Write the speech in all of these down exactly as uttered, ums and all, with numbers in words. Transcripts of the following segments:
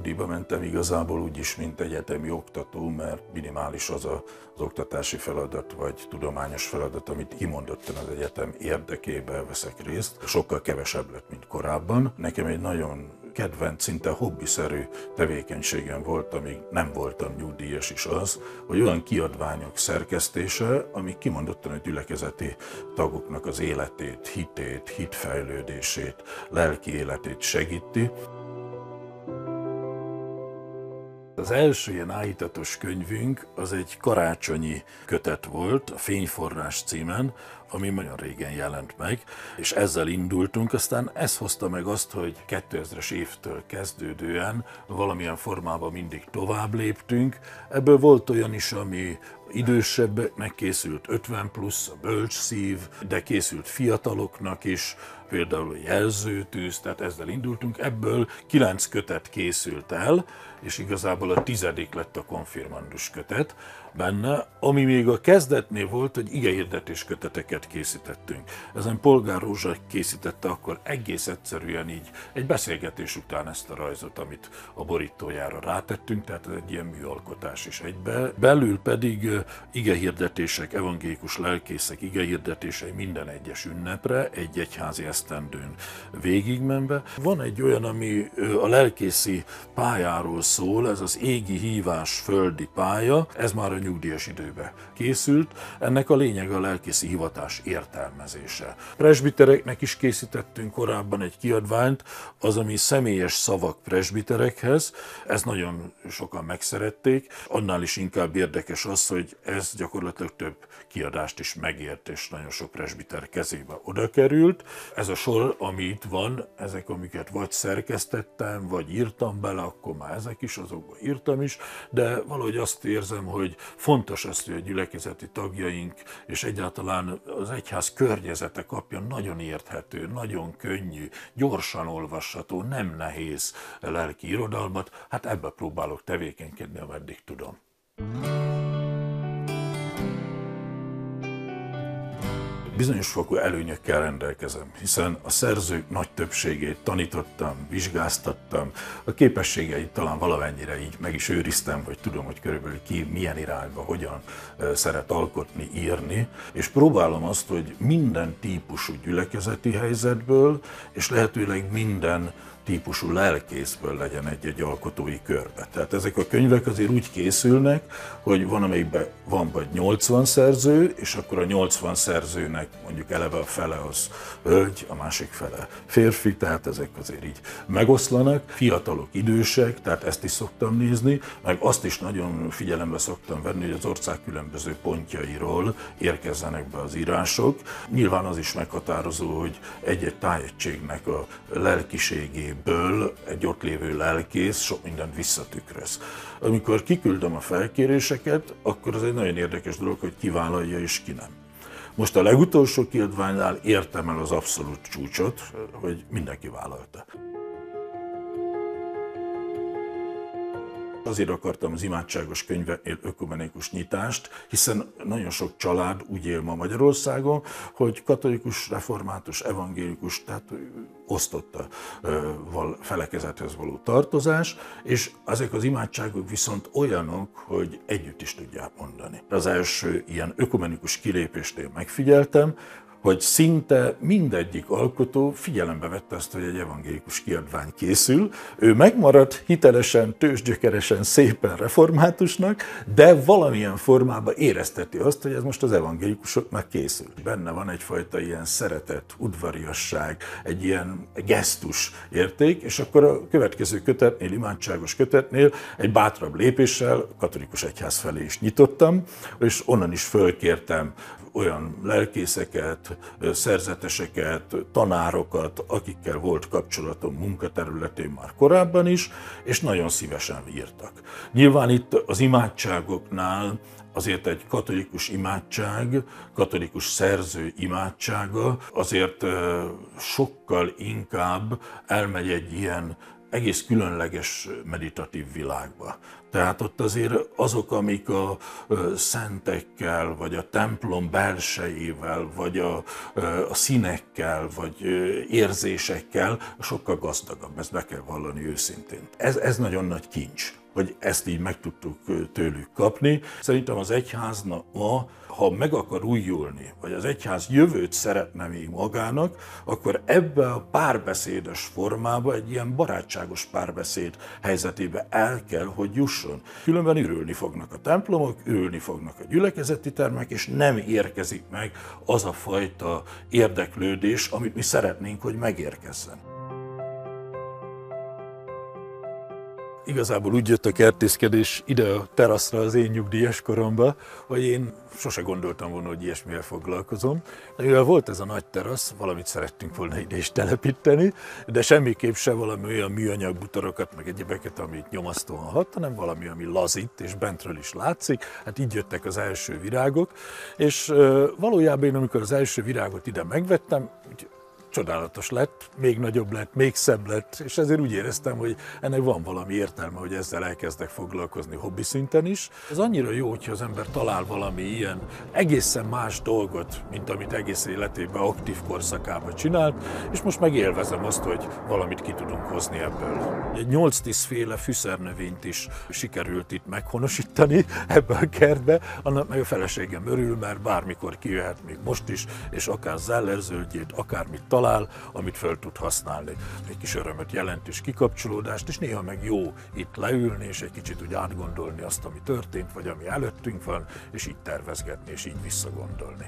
nyugdíjba mentem igazából úgyis, mint egyetemi oktató, mert minimális az a, az oktatási feladat, vagy tudományos feladat, amit kimondottan az egyetem érdekében veszek részt. Sokkal kevesebb lett, mint korábban. Nekem egy nagyon kedvenc, szinte hobbiszerű tevékenységem volt, amíg nem voltam nyugdíjas is az, hogy olyan kiadványok szerkesztése, amik kimondottan a gyülekezeti tagoknak az életét, hitét, hitfejlődését, lelki életét segíti. Az első ilyen áhítatos könyvünk az egy karácsonyi kötet volt, a Fényforrás címen, ami nagyon régen jelent meg, és ezzel indultunk, aztán ez hozta meg azt, hogy kétezres évtől kezdődően valamilyen formában mindig tovább léptünk. Ebből volt olyan is, ami idősebbeknek készült, ötven plusz, a Bölcs szív, de készült fiataloknak is, például a Jelzőtűz, tehát ezzel indultunk. Ebből kilenc kötet készült el, és igazából a tizedik lett a konfirmandus kötet benne, ami még a kezdetnél volt, hogy igehirdetés köteteket készítettünk. Ezen Polgár Rózsa készítette akkor egész egyszerűen így egy beszélgetés után ezt a rajzot, amit a borítójára rátettünk, tehát ez egy ilyen műalkotás is egybe. Belül pedig igehirdetések, evangélikus lelkészek igehirdetései minden egyes ünnepre, egy egyházi esztendőn végigmenve. Van egy olyan, ami a lelkészi pályáról szól, ez az égi hívás földi pálya, ez már a nyugdíjas időben készült. Ennek a lényege a lelkészi hivatás értelmezése. Presbitereknek is készítettünk korábban egy kiadványt, az, ami személyes szavak presbiterekhez. Ez nagyon sokan megszerették. Annál is inkább érdekes az, hogy ez gyakorlatilag több kiadást is megért, és nagyon sok presbiter kezébe oda került. Ez a sor, ami itt van, ezek, amiket vagy szerkesztettem, vagy írtam bele, akkor már ezek is, azokba írtam is, de valahogy azt érzem, hogy fontos az, hogy a gyülekezeti tagjaink és egyáltalán az egyház környezete kapja nagyon érthető, nagyon könnyű, gyorsan olvasható, nem nehéz lelki irodalmat. Hát ebbe próbálok tevékenykedni, ameddig tudom. Bizonyos fokú előnyökkel rendelkezem, hiszen a szerzők nagy többségét tanítottam, vizsgáztattam, a képességeit talán valamennyire így meg is őriztem, vagy tudom, hogy körülbelül ki milyen irányba, hogyan szeret alkotni, írni, és próbálom azt, hogy minden típusú gyülekezeti helyzetből, és lehetőleg minden típusú lelkészből legyen egy-egy alkotói körbe. Tehát ezek a könyvek azért úgy készülnek, hogy van, amelyikben van vagy nyolcvan szerző, és akkor a nyolcvan szerzőnek mondjuk eleve a fele az hölgy, a másik fele férfi, tehát ezek azért így megoszlanak. Fiatalok, idősek, tehát ezt is szoktam nézni, meg azt is nagyon figyelembe szoktam venni, hogy az ország különböző pontjairól érkezzenek be az írások. Nyilván az is meghatározó, hogy egy-egy tájegységnek a lelkiségé ből egy ott lévő lelkész sok mindent visszatükröz. Amikor kiküldöm a felkéréseket, akkor az egy nagyon érdekes dolog, hogy ki vállalja és ki nem. Most a legutolsó kiadványnál értem el az abszolút csúcsot, hogy mindenki vállalta. Azért akartam az imádságos könyveknél ökumenikus nyitást, hiszen nagyon sok család úgy él ma Magyarországon, hogy katolikus, református, evangélikus, tehát osztott a felekezethez való tartozás, és ezek az imádságok viszont olyanok, hogy együtt is tudják mondani. Az első ilyen ökumenikus kilépésnél megfigyeltem, hogy szinte mindegyik alkotó figyelembe vette azt, hogy egy evangélikus kiadvány készül. Ő megmaradt hitelesen, tőzsgyökeresen, szépen reformátusnak, de valamilyen formában érezteti azt, hogy ez most az evangélikusoknak készül. Benne van egyfajta ilyen szeretet, udvariasság, egy ilyen gesztus érték, és akkor a következő kötetnél, imádságos kötetnél egy bátrabb lépéssel a katolikus egyház felé is nyitottam, és onnan is fölkértem olyan lelkészeket, szerzeteseket, tanárokat, akikkel volt kapcsolatom munkaterületén már korábban is, és nagyon szívesen írtak. Nyilván itt az imádságoknál azért egy katolikus imádság, katolikus szerző imádsága azért sokkal inkább elmegy egy ilyen egész különleges meditatív világba. Tehát ott azért azok, amik a szentekkel, vagy a templom belsejével, vagy a, a színekkel, vagy érzésekkel sokkal gazdagabb, ezt be kell vallani őszintén. Ez, ez nagyon nagy kincs, hogy ezt így meg tudtuk tőlük kapni. Szerintem az egyháznak ma, ha meg akar újulni, vagy az egyház jövőt szeretne még magának, akkor ebbe a párbeszédes formába, egy ilyen barátságos párbeszéd helyzetébe el kell, hogy jusson. Különben ürülni fognak a templomok, ürülni fognak a gyülekezeti termek, és nem érkezik meg az a fajta érdeklődés, amit mi szeretnénk, hogy megérkezzen. Igazából úgy jött a kertészkedés ide a teraszra az én nyugdíjas koromba, hogy én sose gondoltam volna, hogy ilyesmivel foglalkozom. De mivel volt ez a nagy terasz, valamit szerettünk volna ide is telepíteni, de semmiképp se valami olyan műanyag butorokat, meg egyebeket, amit nyomasztóan hat, hanem valami, ami lazít, és bentről is látszik. Hát így jöttek az első virágok, és valójában én, amikor az első virágot ide megvettem, csodálatos lett, még nagyobb lett, még szebb lett, és ezért úgy éreztem, hogy ennek van valami értelme, hogy ezzel elkezdek foglalkozni hobbi szinten is. Ez annyira jó, hogyha az ember talál valami ilyen egészen más dolgot, mint amit egész életében aktív korszakában csinált, és most meg élvezem azt, hogy valamit ki tudunk hozni ebből. Egy nyolc-tíz féle fűszernövényt is sikerült itt meghonosítani ebbe a kertbe, annak meg a feleségem örül, mert bármikor kijöhet, még most is, és akár zellerzöldjét, akármit talál, talál, amit föl tud használni. Egy kis örömöt jelent és kikapcsolódást, és néha meg jó itt leülni, és egy kicsit úgy átgondolni azt, ami történt, vagy ami előttünk van, és így tervezgetni, és így visszagondolni.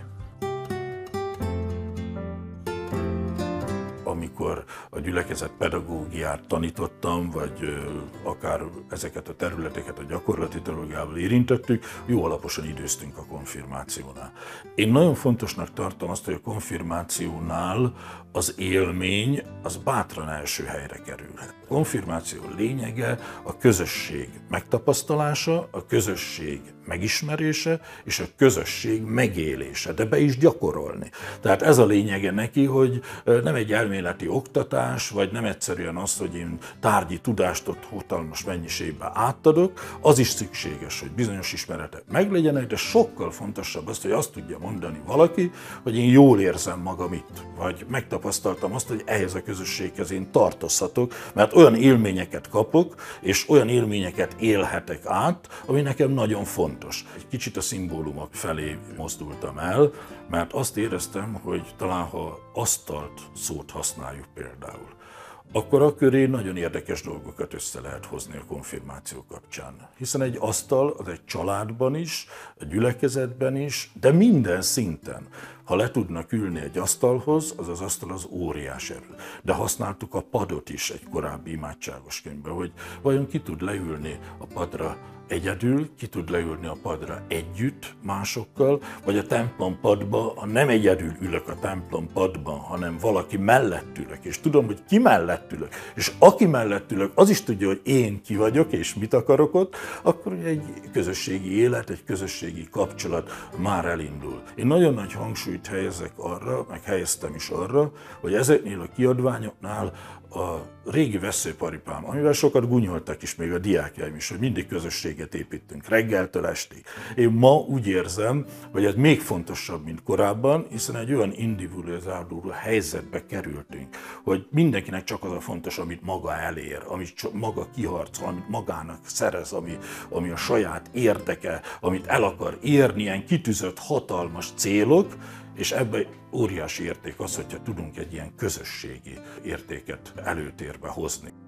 Amikor a gyülekezet pedagógiát tanítottam, vagy akár ezeket a területeket a gyakorlati teológiával érintettük, jó alaposan időztünk a konfirmációnál. Én nagyon fontosnak tartom azt, hogy a konfirmációnál az élmény az bátran első helyre kerülhet. A konfirmáció lényege a közösség megtapasztalása, a közösség megismerése és a közösség megélése, de be is gyakorolni. Tehát ez a lényege neki, hogy nem egy elméleti oktatás, vagy nem egyszerűen az, hogy én tárgyi tudást ott hatalmas mennyiségben átadok, az is szükséges, hogy bizonyos ismeretek meglegyenek, de sokkal fontosabb az, hogy azt tudja mondani valaki, hogy én jól érzem magam itt, vagy megtapasztaltam azt, hogy ehhez a közösséghez én tartozhatok, mert olyan élményeket kapok, és olyan élményeket élhetek át, ami nekem nagyon fontos. Egy kicsit a szimbólumok felé mozdultam el, mert azt éreztem, hogy talán ha asztalt szót használjuk például, akkor a köré nagyon érdekes dolgokat össze lehet hozni a konfirmáció kapcsán. Hiszen egy asztal az egy családban is, a gyülekezetben is, de minden szinten. Ha le tudnak ülni egy asztalhoz, az az asztal az óriás erő. De használtuk a padot is egy korábbi imádságos könyvben, hogy vajon ki tud leülni a padra egyedül, ki tud leülni a padra együtt másokkal, vagy a templom padba, ha nem egyedül ülök a templom padban, hanem valaki mellett ülök, és tudom, hogy ki mellett ülök, és aki mellett ülök, az is tudja, hogy én ki vagyok, és mit akarok ott, akkor egy közösségi élet, egy közösségi kapcsolat már elindul. Én nagyon nagy hangsúlyt helyezek arra, meg helyeztem is arra, hogy ezeknél a kiadványoknál a régi veszőparipám, amivel sokat gúnyoltak is még a diákjaim is, hogy mindig közösséget építünk reggeltől estig. Én ma úgy érzem, hogy ez még fontosabb, mint korábban, hiszen egy olyan individualizálódó helyzetbe kerültünk, hogy mindenkinek csak az a fontos, amit maga elér, amit maga kiharcol, amit magának szerez, ami, ami a saját érdeke, amit el akar érni, ilyen kitűzött hatalmas célok, és ebben óriási érték az, hogyha tudunk egy ilyen közösségi értéket előtérbe hozni.